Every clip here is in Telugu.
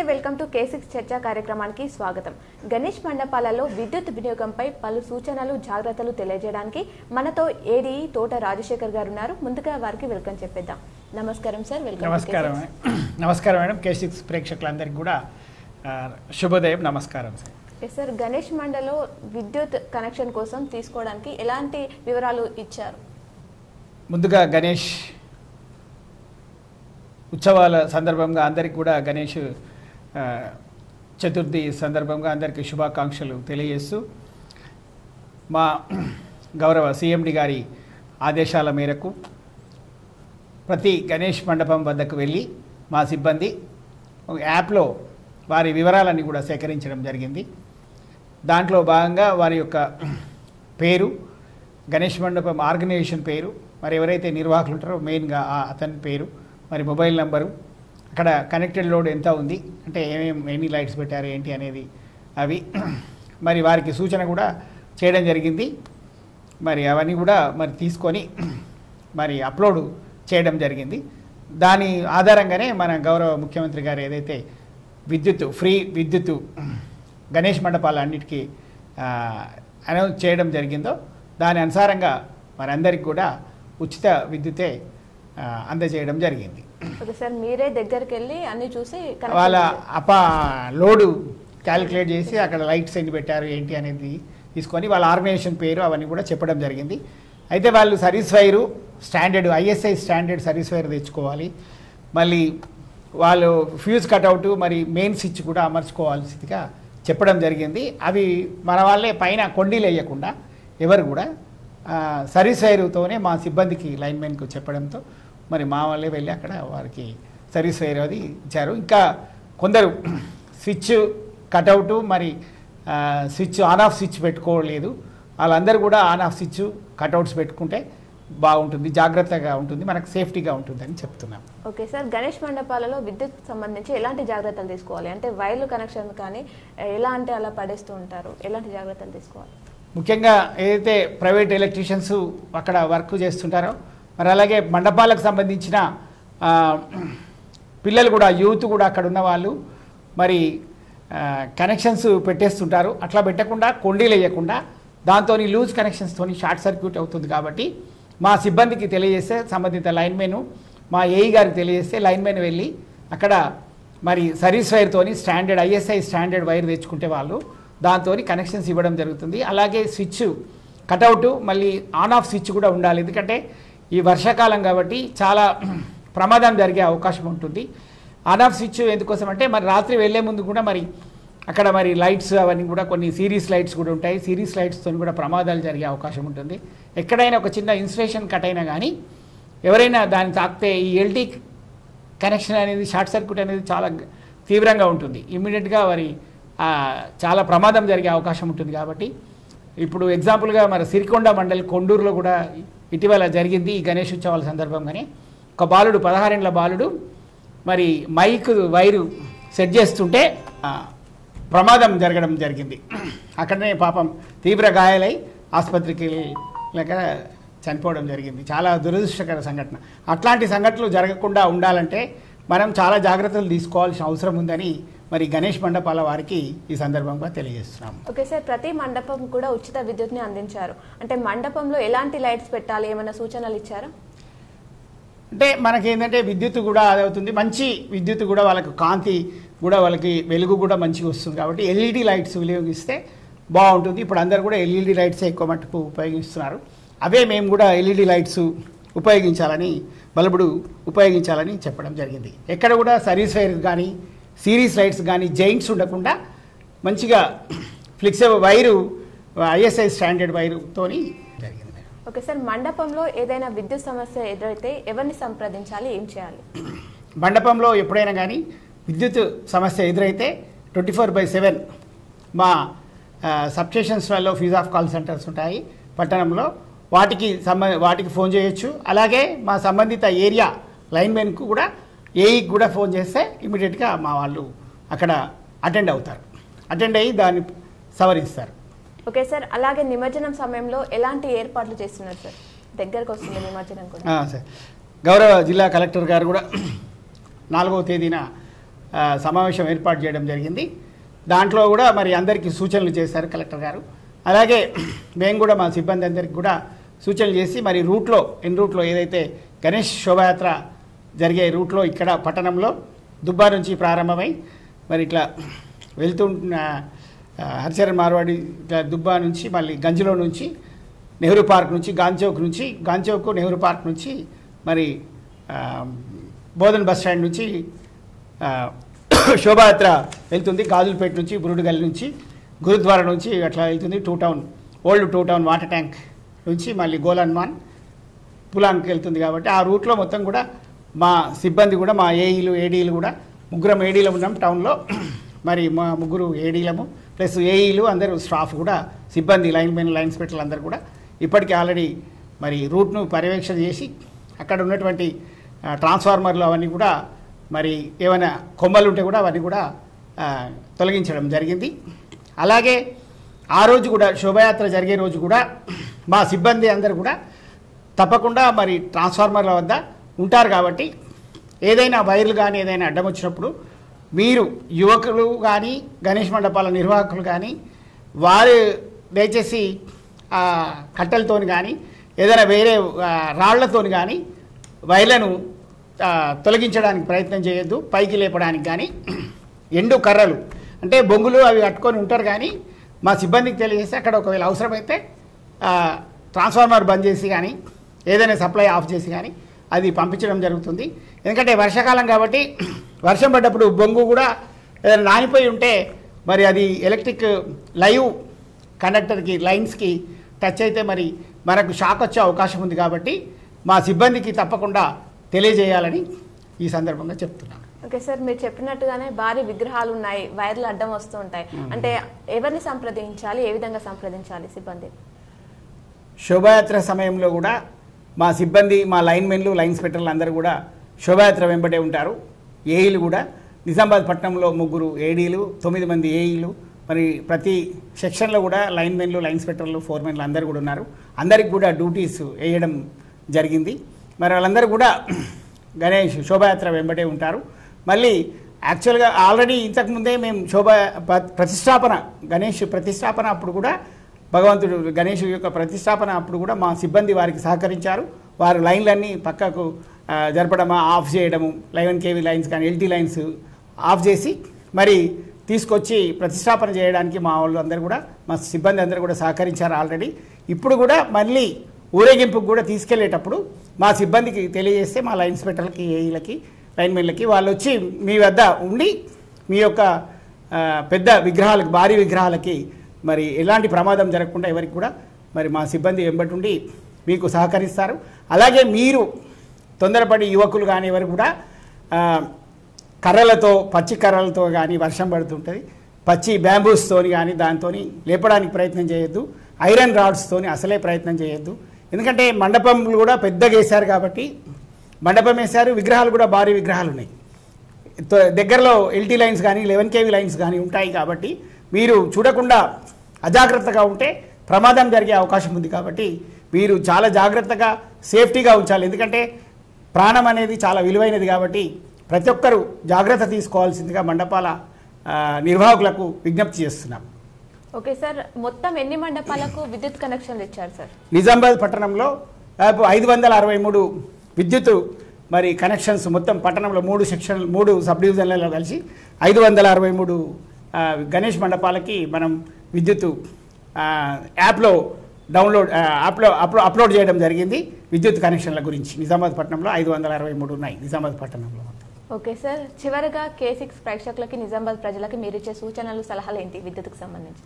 వెల్కమ్ టు K6 చర్చా కార్యక్రమానికి స్వాగతం. గణేష్ మండపాలలో విద్యుత్ వినియోగంపై పలు సూచనలు జాగ్రత్తలు తెలియజేయడానికి మనతో ఏడీ తోట రాజశేఖర్ గారు ఉన్నారు. ముందుగా వారికి వెల్కమ్ చెప్పేద్దాం. నమస్కారం సార్. వెల్కమ్. నమస్కారం. నమస్కారం మేడం. K6 ప్రేక్షకులందరికీ కూడా శుభోదయం. నమస్కారం సార్. సార్, గణేష్ మండలో విద్యుత్ కనెక్షన్ కోసం తీసుకోవడానికి ఎలాంటి వివరాలు ఇచ్చారు? ముందుగా గణేష్ ఉత్సవాల సందర్భంగా అందరికీ కూడా గణేష్ చతుర్థి సందర్భంగా అందరికీ శుభాకాంక్షలు తెలియజేస్తూ మా గౌరవ CMD గారి ఆదేశాల మేరకు ప్రతి గణేష్ మండపం వద్దకు వెళ్ళి మా సిబ్బంది యాప్లో వారి వివరాలన్నీ కూడా సేకరించడం జరిగింది. దాంట్లో భాగంగా వారి యొక్క పేరు, గణేష్ మండపం ఆర్గనైజేషన్ పేరు, మరి ఎవరైతే నిర్వాహకులు ఉంటారో మెయిన్గా అతని పేరు, మరి మొబైల్ నంబరు, అక్కడ కనెక్టెడ్ లోడ్ ఎంత ఉంది, అంటే ఎన్ని లైట్స్ పెట్టారు ఏంటి అనేది అవి, మరి వారికి సూచన కూడా చేయడం జరిగింది. మరి అవన్నీ కూడా మరి తీసుకొని మరి అప్లోడ్ చేయడం జరిగింది. దాని ఆధారంగానే మన గౌరవ ముఖ్యమంత్రి గారు ఏదైతే ఫ్రీ విద్యుత్ గణేష్ మండపాలన్నిటికీ అనౌన్స్ చేయడం జరిగిందో దాని అనుసారంగా మరి అందరికి కూడా ఉచిత విద్యుతే అందజేయడం జరిగింది. సార్, మీరే దగ్గరికి వెళ్ళి అన్ని చూసి వాళ్ళ లోడు క్యాలిక్యులేట్ చేసి అక్కడ లైట్స్ ఎన్ని పెట్టారు ఏంటి అనేది తీసుకొని వాళ్ళ ఆర్గనైజేషన్ పేరు అవన్నీ కూడా చెప్పడం జరిగింది. అయితే వాళ్ళు service wire standard ISI standard service wire తెచ్చుకోవాలి. మళ్ళీ వాళ్ళు ఫ్యూజ్ కట్అవుట్ మరి మెయిన్ స్విచ్ కూడా అమర్చుకోవాల్సిందిగా చెప్పడం జరిగింది. అవి మన వాళ్ళే పైన కొండీలు వేయకుండా ఎవరు కూడా సర్వీస్ వైరుతోనే మా సిబ్బందికి లైన్మెన్కు చెప్పడంతో మరి మా వాళ్ళే వెళ్ళి అక్కడ వారికి సర్వీస్ వైర్ అది ఇచ్చారు. ఇంకా కొందరు స్విచ్ కట్అవుట్ మరి స్విచ్ ఆన్ ఆఫ్ స్విచ్ పెట్టుకోలేదు. వాళ్ళందరూ కూడా ఆన్ ఆఫ్ స్విచ్ కట్అవుట్స్ పెట్టుకుంటే బాగుంటుంది, జాగ్రత్తగా ఉంటుంది, మనకు సేఫ్టీగా ఉంటుందని చెప్తున్నాం. ఓకే సార్, గణేష్ మండపాలలో విద్యుత్ సంబంధించి ఎలాంటి జాగ్రత్తలు తీసుకోవాలి? అంటే వైర్లు కనెక్షన్ కానీ ఎలా అంటే అలా పడేస్తూ ఉంటారు, ఎలాంటి జాగ్రత్తలు తీసుకోవాలి? ముఖ్యంగా ఏదైతే ప్రైవేట్ ఎలక్ట్రీషియన్స్ అక్కడ వర్క్ చేస్తుంటారో మరి అలాగే మండపాలకు సంబంధించిన పిల్లలు కూడా యూత్ కూడా అక్కడ ఉన్న వాళ్ళు మరి కనెక్షన్స్ పెట్టేస్తుంటారు. అట్లా పెట్టకుండా కొండీలు వేయకుండా దాంతో లూజ్ కనెక్షన్స్తో షార్ట్ సర్క్యూట్ అవుతుంది. కాబట్టి మా సిబ్బందికి తెలియజేస్తే సంబంధిత లైన్మెన్ మా ఏఈ గారికి తెలియజేస్తే లైన్మెన్ వెళ్ళి అక్కడ మరి సర్వీస్ వైర్తోని స్టాండర్డ్ ISI స్టాండర్డ్ వైర్ తెచ్చుకుంటే వాళ్ళు దాంతో కనెక్షన్స్ ఇవ్వడం జరుగుతుంది. అలాగే స్విచ్ కట్అవుట్ మళ్ళీ ఆన్ ఆఫ్ స్విచ్ కూడా ఉండాలి. ఎందుకంటే ఈ వర్షాకాలం కాబట్టి చాలా ప్రమాదం జరిగే అవకాశం ఉంటుంది. ఆన్ ఆఫ్ స్విచ్ ఎందుకోసం అంటే మరి రాత్రి వెళ్ళే ముందు కూడా మరి అక్కడ మరి లైట్స్ అవన్నీ కూడా కొన్ని సిరీస్ లైట్స్ కూడా ఉంటాయి. సిరీస్ లైట్స్తో కూడా ప్రమాదాలు జరిగే అవకాశం ఉంటుంది. ఎక్కడైనా ఒక చిన్న ఇన్సులేషన్ కట్ అయినా కానీ ఎవరైనా దాన్ని తాకితే ఈ LT కనెక్షన్ అనేది షార్ట్ సర్క్యూట్ అనేది చాలా తీవ్రంగా ఉంటుంది. ఇమ్మీడియట్గా మరి చాలా ప్రమాదం జరిగే అవకాశం ఉంటుంది. కాబట్టి ఇప్పుడు ఎగ్జాంపుల్గా మరి సిరికొండ మండలి కొండూరులో కూడా ఇటీవల జరిగింది. ఈ గణేష్ ఉత్సవాల సందర్భంగానే ఒక బాలుడు 16 ఏళ్ల బాలుడు మరి మైక్ వైరు సెట్ చేస్తుంటే ప్రమాదం జరగడం జరిగింది. అక్కడనే పాపం తీవ్ర గాయాలై ఆసుపత్రికి లేక చనిపోవడం జరిగింది. చాలా దురదృష్టకర సంఘటన. అట్లాంటి సంఘటనలు జరగకుండా ఉండాలంటే మనం చాలా జాగ్రత్తలు తీసుకోవాల్సిన అవసరం ఉందని మరి గణేష్ మండపాల వారికి ఈ సందర్భంగా తెలియజేస్తున్నాం. ఓకే సార్, ప్రతి మండపం కూడా ఉచిత విద్యుత్ని అందించారు. అంటే మండపంలో ఎలాంటి లైట్స్ పెట్టాలి, ఏమైనా సూచనలు ఇచ్చారా? అంటే మనకి ఏంటంటే విద్యుత్ కూడా అదవుతుంది, మంచి విద్యుత్ కూడా వాళ్ళకి కాంతి కూడా వాళ్ళకి వెలుగు కూడా మంచిగా వస్తుంది. కాబట్టి LED లైట్స్ వినియోగిస్తే బాగుంటుంది. ఇప్పుడు అందరు కూడా LED లైట్స్ ఎక్కువ మట్టుకు ఉపయోగిస్తున్నారు. అవే మేము కూడా LED లైట్స్ ఉపయోగించాలని బల్బుడు ఉపయోగించాలని చెప్పడం జరిగింది. ఎక్కడ కూడా సర్వీస్ వైర్ కానీ సిరీస్ లైట్స్ కానీ జైంట్స్ ఉండకుండా మంచిగా ఫ్లెక్సిబుల్ వైరు ISI స్టాండర్డ్ వైరుతోని జరిగింది. ఓకే సార్, మండపంలో ఏదైనా విద్యుత్ సమస్య ఎదురైతే ఎవరిని సంప్రదించాలి, ఏం చేయాలి? మండపంలో ఎప్పుడైనా కానీ విద్యుత్ సమస్య ఎదురైతే 24/7 మా సబ్స్టేషన్స్లలో ఫ్యూజ్ ఆఫ్ కాల్ సెంటర్స్ ఉంటాయి పట్టణంలో, వాటికి ఫోన్ చేయొచ్చు. అలాగే మా సంబంధిత ఏరియా లైన్మెన్కు కూడా ఏఈకి కూడా ఫోన్ చేస్తే ఇమీడియట్గా మా వాళ్ళు అక్కడ అటెండ్ అయ్యి దాన్ని సవరిస్తారు. ఓకే సార్, అలాగే నిమజ్జనం సమయంలో ఎలాంటి ఏర్పాట్లు చేస్తున్నారు సార్? దగ్గరకు వస్తుంది నిమజ్జనం కూడా. సార్, గౌరవ జిల్లా కలెక్టర్ గారు కూడా 4వ తేదీన సమావేశం ఏర్పాటు చేయడం జరిగింది. దాంట్లో కూడా మరి అందరికీ సూచనలు చేశారు కలెక్టర్ గారు. అలాగే మేము కూడా మా సిబ్బంది అందరికీ కూడా సూచనలు చేసి మరి ఎన్ రూట్లో ఏదైతే గణేష్ శోభాయాత్ర జరిగే రూట్లో ఇక్కడ పట్టణంలో దుబ్బా నుంచి ప్రారంభమై మరి ఇట్లా వెళ్తున్న హరిచరణ్ మార్వాడి ఇట్లా దుబ్బా నుంచి మళ్ళీ గంజిలో నుంచి నెహ్రూ పార్క్ నుంచి గాంచౌక్ నెహ్రూ పార్క్ నుంచి మరి బోధన్ బస్ స్టాండ్ నుంచి శోభాయాత్ర వెళ్తుంది. గాజులపేట నుంచి బురుడుగల్లి నుంచి గురుద్వారా నుంచి అట్లా వెళ్తుంది. Old two town water tank నుంచి మళ్ళీ గోలన్మాన్ పులాంకి వెళ్తుంది. కాబట్టి ఆ రూట్లో మొత్తం కూడా మా సిబ్బంది కూడా మా ఏఈలు కూడా ముగ్గురం ఏడీలు ఉన్నాం టౌన్లో. మరి మా ముగ్గురు ఏడీలము ప్లస్ ఏఈలు అందరూ స్టాఫ్ కూడా సిబ్బంది లైన్ ఇన్స్పెక్టర్లు అందరూ కూడా ఇప్పటికీ ఆల్రెడీ మరి రూట్ను పర్యవేక్షణ చేసి అక్కడ ఉన్నటువంటి ట్రాన్స్ఫార్మర్లు అవన్నీ కూడా మరి ఏమైనా కొమ్మలు ఉంటే కూడా అవన్నీ కూడా తొలగించడం జరిగింది. అలాగే ఆ రోజు కూడా శోభయాత్ర జరిగే రోజు కూడా మా సిబ్బంది అందరూ కూడా తప్పకుండా మరి ట్రాన్స్ఫార్మర్ల వద్ద ఉంటారు. కాబట్టి ఏదైనా వైర్లు కానీ ఏదైనా అడ్డం వచ్చినప్పుడు మీరు యువకులు కానీ గణేష్ మండపాల నిర్వాహకులు కానీ వారు దయచేసి కట్టెలతోని కానీ ఏదైనా వేరే రాళ్లతోని కానీ వైర్లను తొలగించడానికి ప్రయత్నం చేయొద్దు. పైకి లేపడానికి కానీ ఎండు కర్రలు అంటే బొంగులు అవి కట్టుకొని ఉంటారు. కానీ మా సిబ్బందికి తెలియజేసి అక్కడ ఒకవేళ అవసరమైతే ట్రాన్స్ఫార్మర్ బంద్ చేసి కానీ ఏదైనా సప్లై ఆఫ్ చేసి కానీ అది పంపించడం జరుగుతుంది. ఎందుకంటే వర్షాకాలం కాబట్టి వర్షం పడ్డప్పుడు బొంగు కూడా ఏదైనా నానిపోయి ఉంటే మరి అది ఎలక్ట్రిక్ లైవ్ కండక్టర్కి లైన్స్కి టచ్ అయితే మరి మనకు షాక్ వచ్చే అవకాశం ఉంది. కాబట్టి మా సిబ్బందికి తప్పకుండా తెలియజేయాలని ఈ సందర్భంగా చెప్తున్నాను. ఓకే సార్, మీరు చెప్పినట్టుగానే భారీ విగ్రహాలు ఉన్నాయి, వైర్లు అడ్డం వస్తూ ఉంటాయి అంటే ఎవరిని సంప్రదించాలి, ఏ విధంగా సంప్రదించాలి సిబ్బంది? శోభాయాత్ర సమయంలో కూడా మా సిబ్బంది మా లైన్మెన్లు లైన్ ఇన్స్పెక్టర్లు అందరూ కూడా శోభాయాత్ర వెంబడే ఉంటారు. ఏఈలు కూడా నిజామాబాద్ పట్టణంలో 3 ఏడీలు 9 మంది ఏఈలు మరి ప్రతి సెక్షన్లో కూడా లైన్మెన్లు లైన్ ఇన్స్పెక్టర్లు ఫోర్మెన్లు అందరూ కూడా ఉన్నారు. అందరికి కూడా డ్యూటీస్ వేయడం జరిగింది. మరి వాళ్ళందరూ కూడా గణేష్ శోభాయాత్ర వెంబడే ఉంటారు. మళ్ళీ యాక్చువల్గా ఆల్రెడీ ఇంతకుముందే మేము ప్రతిష్టాపన గణేష్ ప్రతిష్టాపన అప్పుడు కూడా భగవంతుడు గణేష్ యొక్క ప్రతిష్టాపన అప్పుడు కూడా మా సిబ్బంది వారికి సహకరించారు. వారు లైన్లన్నీ పక్కకు జరపడమా ఆఫ్ చేయడము 11 kV లైన్స్ కానీ LT లైన్స్ ఆఫ్ చేసి మరి తీసుకొచ్చి ప్రతిష్టాపన చేయడానికి మా వాళ్ళు అందరూ కూడా మా సిబ్బంది అందరూ కూడా సహకరించారు ఆల్రెడీ. ఇప్పుడు కూడా మళ్ళీ ఊరేగింపుకు కూడా తీసుకెళ్లేటప్పుడు మా సిబ్బందికి తెలియజేస్తే మా లైన్ ఇన్స్పెక్టర్లకి ఏఈలకి లైన్మెన్లకి వాళ్ళు వచ్చి మీ వద్ద ఉండి మీ యొక్క పెద్ద విగ్రహాలకు భారీ విగ్రహాలకి మరి ఎలాంటి ప్రమాదం జరగకుండా ఎవరికి కూడా మరి మా సిబ్బంది వెంబడి మీకు సహకరిస్తారు. అలాగే మీరు తొందరపడి యువకులు కానీ ఎవరు కూడా కర్రలతో పచ్చి కర్రలతో కానీ వర్షం పడుతుంటుంది పచ్చి బ్యాంబూస్తోని కానీ దాంతో లేపడానికి ప్రయత్నం చేయొద్దు. ఐరన్ రాడ్స్తోని అసలే ప్రయత్నం చేయొద్దు. ఎందుకంటే మండపంలు కూడా పెద్దగా వేశారు కాబట్టి మండపం వేశారు, విగ్రహాలు కూడా భారీ విగ్రహాలు ఉన్నాయి. దగ్గరలో LT లైన్స్ కానీ 11 kV లైన్స్ కానీ ఉంటాయి. కాబట్టి మీరు చూడకుండా అజాగ్రత్తగా ఉంటే ప్రమాదం జరిగే అవకాశం ఉంది. కాబట్టి మీరు చాలా జాగ్రత్తగా సేఫ్టీగా ఉంచాలి. ఎందుకంటే ప్రాణం అనేది చాలా విలువైనది. కాబట్టి ప్రతి ఒక్కరూ జాగ్రత్త తీసుకోవాల్సిందిగా మండపాల నిర్వాహకులకు విజ్ఞప్తి చేస్తున్నాం. ఓకే సార్, మొత్తం ఎన్ని మండపాలకు విద్యుత్ కనెక్షన్లు ఇచ్చారు సార్? నిజామాబాద్ పట్టణంలో 563 విద్యుత్ మరి కనెక్షన్స్ మొత్తం పట్టణంలో 3 సబ్ డివిజన్లలో కలిసి 563 గణేష్ మండపాలకి మనం విద్యుత్ యాప్లో అప్లోడ్ చేయడం జరిగింది. విద్యుత్ కనెక్షన్ల గురించి నిజామాబాద్ పట్టణంలో 563 ఉన్నాయి నిజామాబాద్ పట్టణంలో. ఓకే సార్, చివరిగా K6 ప్రేక్షకులకి నిజామాబాద్ ప్రజలకి మీరు ఇచ్చే సూచనలు సలహాలు ఏంటి విద్యుత్కు సంబంధించి?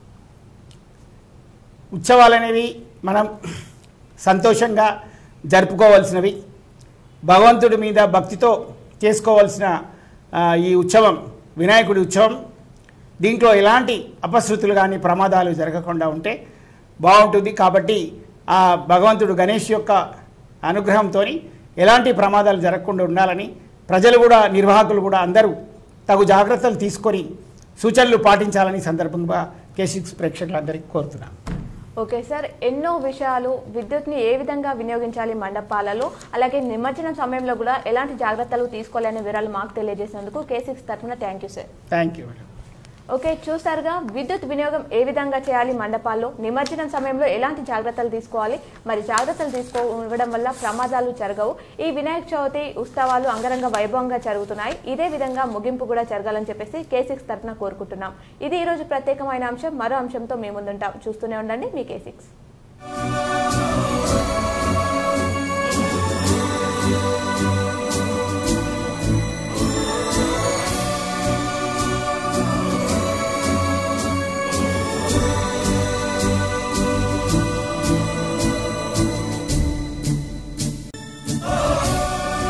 ఉత్సవాలు అనేవి మనం సంతోషంగా జరుపుకోవాల్సినవి, భగవంతుడి మీద భక్తితో చేసుకోవాల్సిన ఈ ఉత్సవం వినాయకుడి ఉత్సవం. దీంట్లో ఎలాంటి అపశృతులు కానీ ప్రమాదాలు జరగకుండా ఉంటే బాగుంటుంది. కాబట్టి ఆ భగవంతుడు గణేష్ యొక్క అనుగ్రహంతో ఎలాంటి ప్రమాదాలు జరగకుండా ఉండాలని ప్రజలు కూడా నిర్వాహకులు కూడా అందరూ తగు జాగ్రత్తలు తీసుకొని సూచనలు పాటించాలని సందర్భంగా K6 ప్రేక్షకులందరికీ కోరుతున్నాను. ఓకే సార్, ఎన్నో విషయాలు విద్యుత్ని ఏ విధంగా వినియోగించాలి మండపాలలో, అలాగే నిమజ్జనం సమయంలో కూడా ఎలాంటి జాగ్రత్తలు తీసుకోవాలనే వివరాలు మాకు తెలియజేసినందుకు K6 తరఫున thank you sir. Thank you madam. Okay, చూసారుగా విద్యుత్ వినియోగం ఏ విధంగా చేయాలి మండపాల్లో, నిమజ్జనం సమయంలో ఎలాంటి జాగ్రత్తలు తీసుకోవాలి, మరి జాగ్రత్తలు తీసుకోవడం వల్ల ప్రమాదాలు జరగవు. ఈ వినాయక చవితి ఉత్సవాలు అంగరంగ వైభవంగా జరుగుతున్నాయి. ఇదే విధంగా ముగింపు కూడా జరగాలని చెప్పేసి K6 తరఫున కోరుకుంటున్నాం. ఇది ఈరోజు ప్రత్యేకమైన అంశం. మరో అంశంతో మీ ముందుంటాం. చూస్తూనే ఉండండి మీ K6.